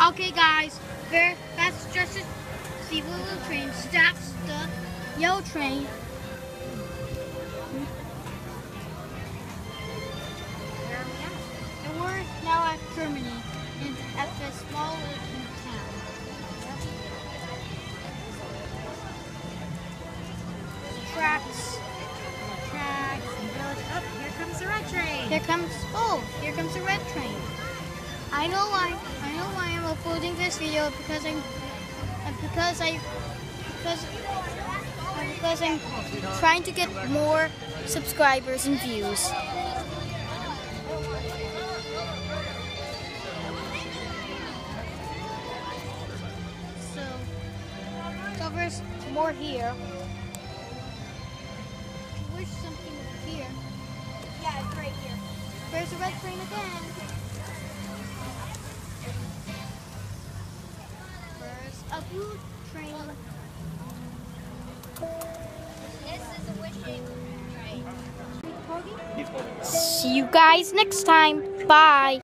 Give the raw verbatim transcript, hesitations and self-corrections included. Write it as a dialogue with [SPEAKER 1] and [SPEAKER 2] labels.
[SPEAKER 1] Okay, guys, there. That's just a see the little train stops the yellow train.
[SPEAKER 2] Where are we at?
[SPEAKER 1] And we're now at Germany, in, at this small little town. Tracks, tracks.
[SPEAKER 2] Oh, here comes the red train.
[SPEAKER 1] Here comes oh, here comes the red train. I know why. I know why I'm uploading this video because I'm because I because because I'm trying to get more subscribers and views. So, so there's more here. I wish something was here.
[SPEAKER 2] Yeah, it's right here.
[SPEAKER 1] There's a red train again. There's a blue train.
[SPEAKER 2] This is a wishing train.
[SPEAKER 1] See you guys next time. Bye.